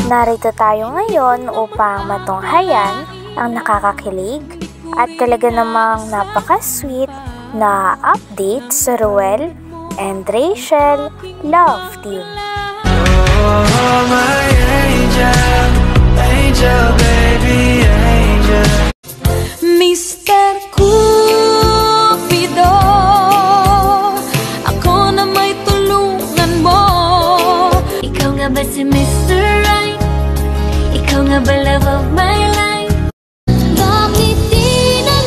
Narito tayo ngayon upang matunghayan ang nakakakilig at talaga namang napaka-sweet na update sa Ruel and Rachel Love Team. Oh, my angel, angel, baby, angel. Mr. Cupido, ako na may tulungan mo. Ikaw nga ba si Mr. Right? Ikaw nga ba love of my life? Bakit di na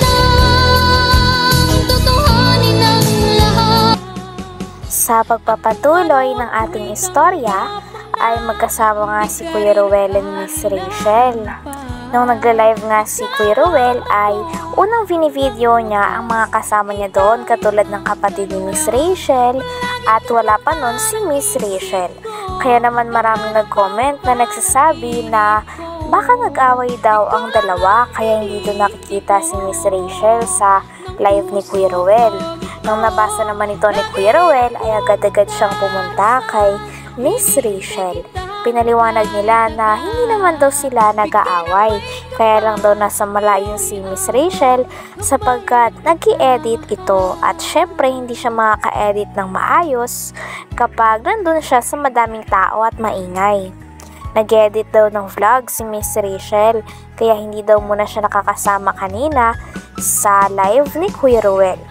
lang tutuhanin ang lahat? Sa pagpapatuloy ng ating istorya ay magkasama nga si Kuya Ruel and Miss Rachel. Nung nagla-live nga si Kuya Ruel ay unang vinivideo niya ang mga kasama niya doon katulad ng kapatid ni Miss Rachel at wala pa nun si Miss Rachel. Kaya naman maraming nag-comment na nagsasabi na baka nag-away daw ang dalawa kaya hindi doon nakikita si Miss Rachel sa live ni Kuya Ruel. Nung nabasa naman ito ni Kuya Ruel ay agad-agad siyang pumunta kay Miss Rachel. Pinaliwanag nila na hindi naman daw sila nag-aaway, kaya lang daw nasa malayo si Miss Rachel sapagkat nag-i-edit ito at syempre hindi siya makaka-edit ng maayos kapag nandun siya sa madaming tao at maingay. Nag-edit daw ng vlog si Miss Rachel kaya hindi daw muna siya nakakasama kanina sa live ni Kuya Ruel.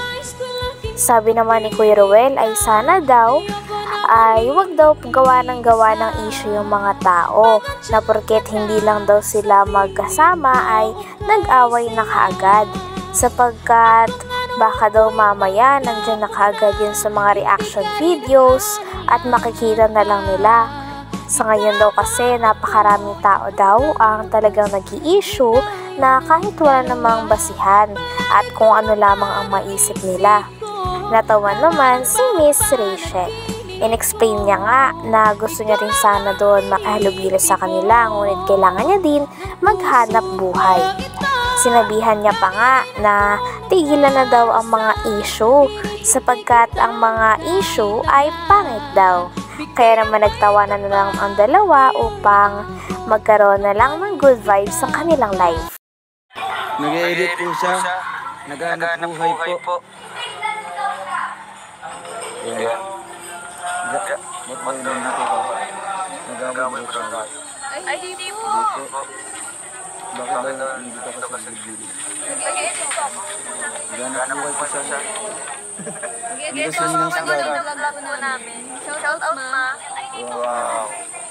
Sabi naman ni Kuya Ruel ay sana daw ay wag daw gawa ng issue yung mga tao na porket hindi lang daw sila magkasama ay nag-away na kaagad sapagkat baka daw mamaya nandyan na kaagad yun sa mga reaction videos at makikita na lang nila. Sa ngayon daw kasi napakaraming tao daw ang talagang nag-i-issue na kahit wala namang basihan at kung ano lamang ang maisip nila. Natawan naman si Miss Rachel. In-explain niya nga na gusto niya rin sana doon makahalubilo sa kanila ngunit kailangan niya din maghanap buhay. Sinabihan niya pa nga na tigilan na daw ang mga issue sapagkat ang mga issue ay pangit daw. Kaya naman nagtawanan na lang ang dalawa upang magkaroon na lang ng good vibes sa kanilang life. Nag-edit po siya, naghanap buhay po. Ayan. Ba't ba yun dito ko? Nag-gamot po siya. Ay, di po. Bakit ba nandito ka sa bibili? Naghanap buhay po siya. Yes, po ang vlog po namin. Shout out, ma. Wow.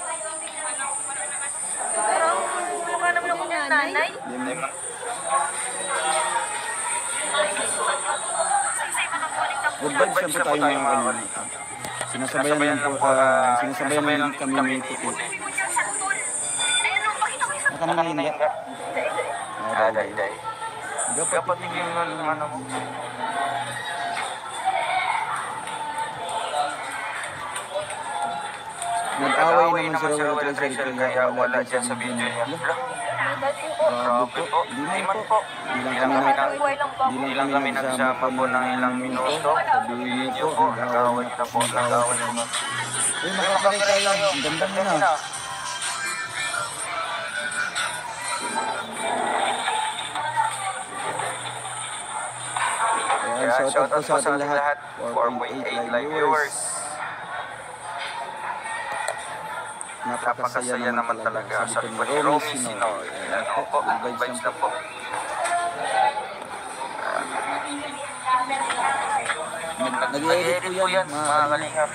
Pero, mukha naman ako ng nanay. Good vibes lang po tayo mga kanina. Sinasabayan lang kami ng puti. Nakanangin ka? Day. Dapat yung ano mo. Nag-away naman si Ruel at Rachel kaya wala dyan sa video niya. Grabe po. Di man po. Di lang kami nagsama po ng ilang minuto. Sabihin niyo po, nag-away na po. Eh, makakalay tayo. Ang ganda mo na. Ayan, shout out po sa ating lahat. 4.8 live viewers. Napakasaya naman talaga. Sabi ko ni Romy Sinoy. Ayan po, good vibes na po. Nag-edit po yan, mga kalingap.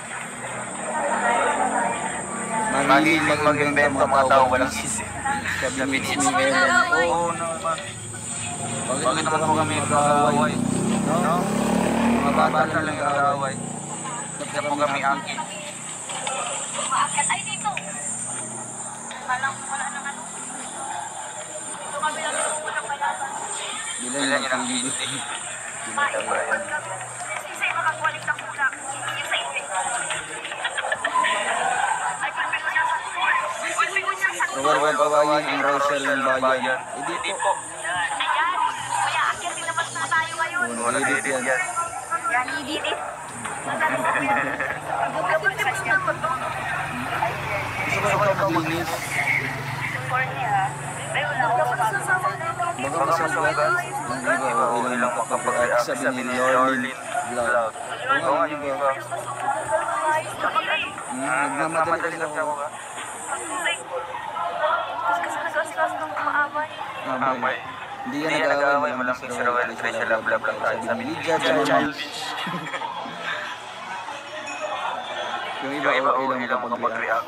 Mahilig mag-invento mga tao walang isip. Sabi ni Ellen, oo naman. Bakit naman po kami mag-away? Mga bata lang nag-away. Bakit po kami angkin? Bilang niya ng video. Huwag kawain ang Rachel ng bayan. Hindi po. Edit yan. Gusto ko ito maglinis. Baka masugat. Hindi ba okay lang makapag-react sabi ni Lorlin Vlog. Oo nga, yung iba. Nagmamadali kasi ako ka. Mamay. Hindi yan nag-aaway, malang si Rowel at Rachel love lang tayo. Sabi ni Lydia, childish. Yung iba okay lang makapag-react.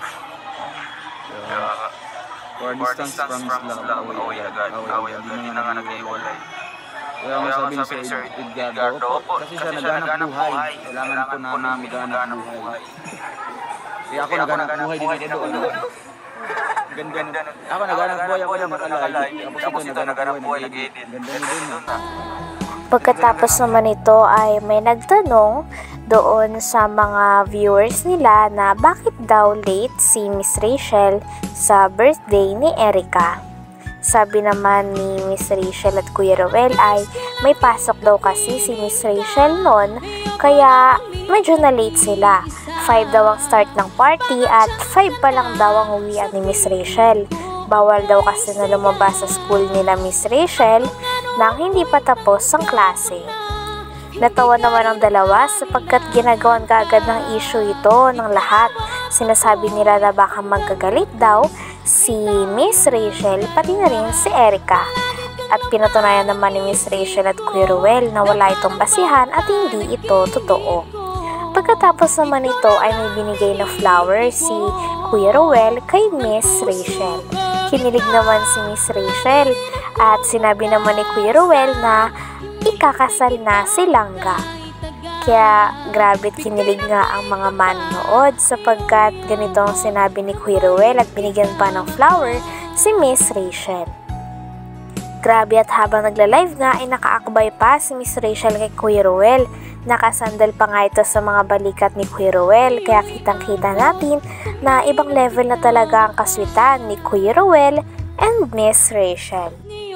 For distance, promise lang, away agad. Away agad, hindi na nga nag-iwalay. Kaya nga sabi ni Sir Edgardo, kasi siya naghanap buhay. Kailangan po namin maghanap buhay. Kaya ako naghanap buhay din ito doon. Ganda. Ako naghanap buhay ako na makalay. Tapos ito naghanap buhay nag-edit. Ganda din. Pagkatapos naman ito ay may nagtanong doon sa mga viewers nila na bakit daw late si Miss Rachel sa birthday ni Erica. Sabi naman ni Miss Rachel at Kuya Rowel ay may pasok daw kasi si Miss Rachel noon kaya medyo na late sila. 5 daw ang start ng party at 5 pa lang daw ang uwian ni Miss Rachel. Bawal daw kasi na lumabas sa school nila Miss Rachel nang hindi pa tapos ang klase. Natawa naman ang dalawa sapagkat ginagawan kaagad ng issue ito ng lahat. Sinasabi nila na baka magkagalit daw si Miss Rachel pati na rin si Erica. At pinatunayan naman ni Miss Rachel at Kuya Rowel na wala itong basihan at hindi ito totoo. Pagkatapos naman ito ay may binigay na flower si Kuya Rowel kay Miss Rachel. Kinilig naman si Miss Rachel at sinabi naman ni Kuya Rowel na ikakasal na si Langga. Kaya grabe't kinilig nga ang mga manonood sapagkat ganito ang sinabi ni Kuya Rowel at binigyan pa ng flower si Miss Rachel. Grabe at habang nagla-live nga ay nakaakbay pa si Miss Rachel kay Kuya Rowel. Nakasandal pa nga ito sa mga balikat ni Kuya Rowel kaya kitang-kita natin na ibang level na talaga ang kaswitan ni Kuya Rowel and Miss Rachel.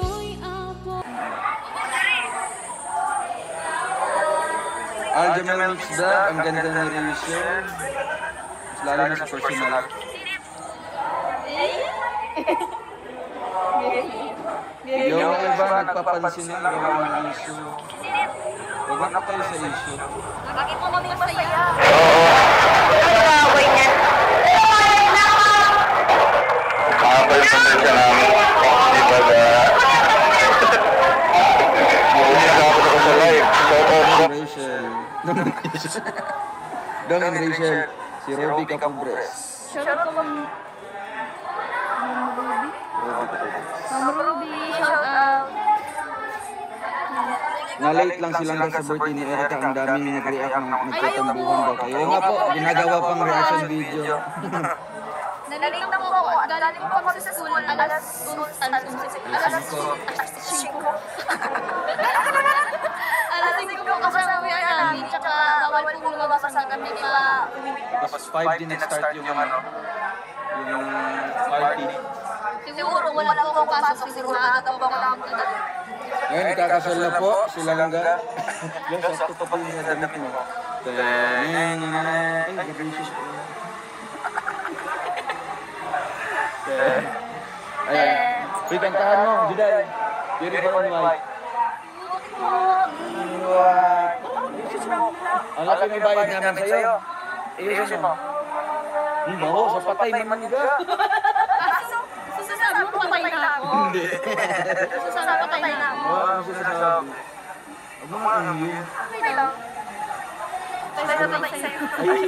Aljamel Mix Vlog, ang ganda ni Rachel. Mas lalo na sa personal. Yung iba nagpapansin na gawa ng issue. Huwag na kayo sa issue. Bakit mo kami masaya? Makakal yung pagkakita namin. Di ba ba? Nakakapot ako sa live. Rachel. Dong and Rachel. Si Robby Capubres. Shout out kami. Mama Ruby, shout out. Na-late lang silang sa birthday ni Erica. Ang daming nag-react ng nagtatambuhan daw kayo. Nga po, ginagawa pang reaction video. Nalilate na po ako at galing po ako sa school alas 5. Alas 5 po kasama mo yan namin. Tsaka bawal po lumabas ang kami pa. Tapos 5 din nag-start yung party. Siguro wala po akong pasok. Siguro maaga po ako nakapunta. Ngayon, kakasal na po si Langga. Yung sakto pa po yung damit mo. Ay, gracious po. Ayan. Uy, kantahan mo, Juday. Beautiful and white. Ang laki ng bayad namin sa'yo. Ayusin mo. Baho, sa patay man ka. Susasabi mo, patay na ako. Hindi. Susasabi, patay na ako. Ano sinasabi? Huwag mo ano yun. Okay lang. Patay na patay sa'yo.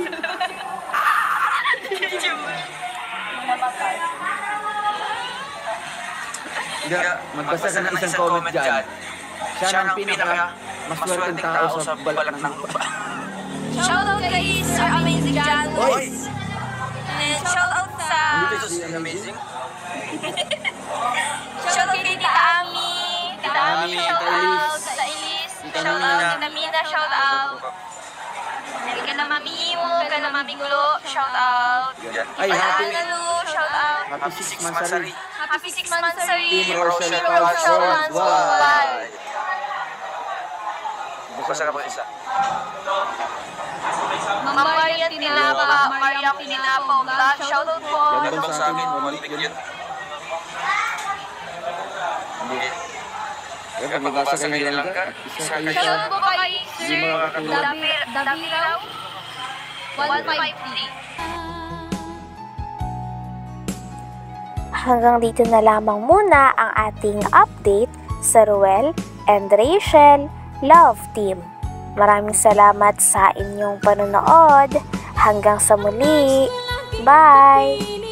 Magbasa ka ng isang comment dyan. Siya ang pinaka maswerteng tao sa balak ng lupa. Shout out kay Sir Amazing John Lewis. And shout out sa... Amazing? Shout out kay Tita Ami. Tita Ami, shout out. Tita Elise. Shout out. Tita Mina, shout out. Ka na Mami Imo, ka na Mami Gulo, shout out. Ay, happy. Analu, shout out. Happy 6 months sari. Happy 6 months, Sari. Team Rochelle Team Rochelle Fans Fans Worldwide. Bukasa ka po isa. Mama Maria Tinapa, Maria Tinapa, vlog, shout out po. Yan ba sa akin? One week yun. pagpapasa sa kanilang langka. Isa kayo sa po kay Sir Daviraw 153. Hanggang dito na lamang muna ang ating update sa Ruel and Rachel Love Team. Maraming salamat sa inyong panonood. Hanggang sa muli. Bye!